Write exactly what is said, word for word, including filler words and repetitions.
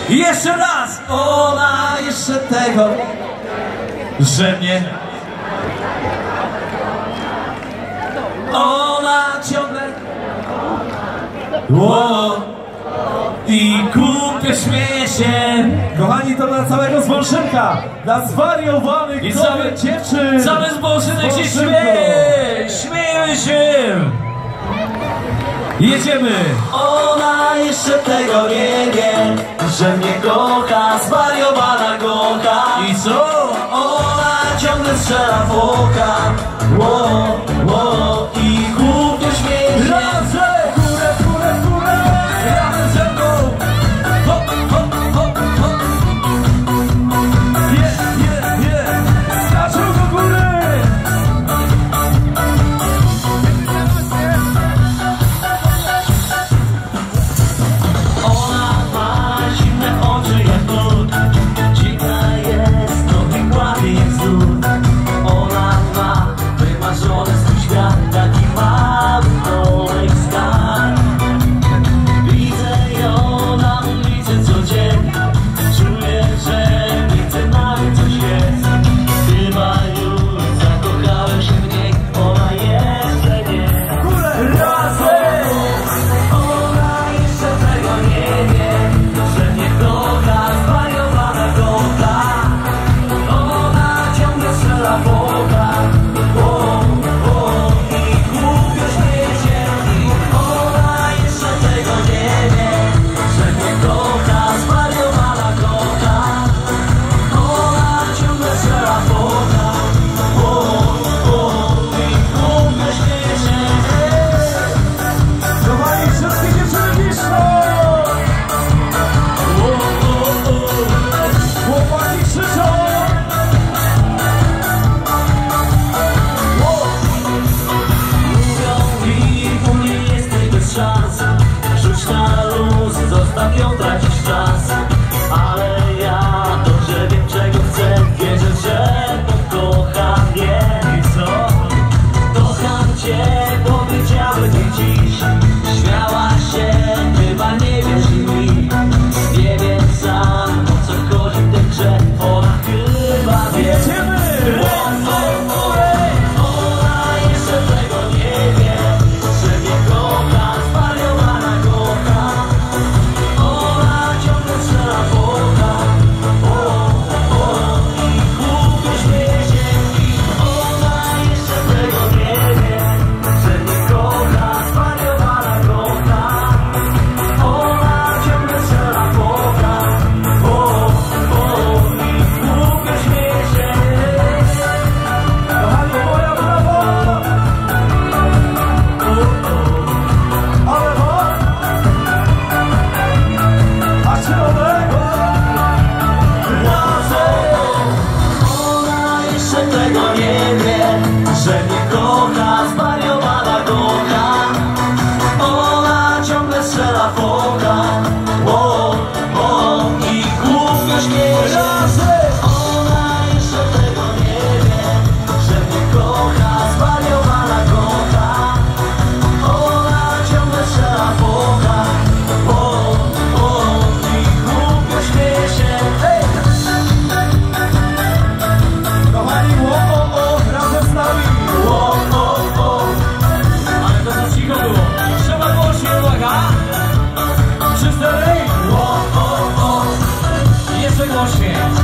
Jeszcze raz! Ona jeszcze tego, że mnie... Ona ciągle... Wow. I głupio śmieje się. Kochani, to dla całego Zbolszynka, dla zwariowanych i cały dziewczyn. Cały Zbolszynek się śmieje. Śmiejemy się. Jedziemy. Ona jeszcze tego nie wie, że mnie kocha, zwariowana kocha. I co? Ona ciągle strzela w oka. Wo, wo, i głupio śmieje się. Razem! Górę, górę, górę! Razem ze mną! Hop, hop, hop, hop! Je, je, je! Skaczą do góry! Ona ma zimne oczy jak lód. Dziwna jest, no i kłamie jak znów. Ona ma wymarzony swój świat, taki mały domek skarb. Widzę ją na ulicy co dzień. Czuję, że między nami coś jest. Chyba już zakochałem się w niej, ona jeszcze nie. Razem! Ona jeszcze tego nie wie, że mnie kocha, zwariowana kocha. Ona ciągle strzela w oka. O, o, i głupio śmieje się. Ona jeszcze tego nie wie, że mnie kocha, zwariowana kocha. Ona ciągle strzela w oka. O, o, i głupio śmieje się. Kochani, wszystkie dziewczyny piszą! O, o, o. Chłopaki krzyczą! Mówią mi, u mnie jesteś bez szans. Rzuć na luz, zostaw ją, tracisz czas. Ale ja dobrze wiem, czego chcę. Wierzę, że pokocha mnie. I co? Kocham cię, powiedziałem mi dziś. Śmiała się, chyba nie wierzy mi. Nie wiem sam, o co chodzi w tej grze. Ona chyba wie. Jedziemy! Ona jeszcze tego nie wie, że mnie kocha, zwariowana kocha. Ona ciągle strzela w oka. O, o, i głupio śmieje się. Ona jeszcze tego nie wie, że mnie kocha, zwariowana kocha. Ona ciągle strzela w oka. O, o, i głupio śmieje się. Kochani, moja brawo! Ale bo! A środek? Razem! Ona jeszcze tego nie wie, że mnie kocha, zwariowana kocha. Ona ciągle strzela w oka. O, o, i głupio śmieje się. Ona jeszcze tego nie wie, że mnie kocha, zwariowana kocha. Ona ciągle strzela w oka. O, o, i głupio śmieje się. Hej! Kochani, o, o, o, razem z nami! O, o, o. Ale to za cicho było. Trzeba głośniej, uwaga. Trzy, cztery. O, o, o. Jeszcze głośniej.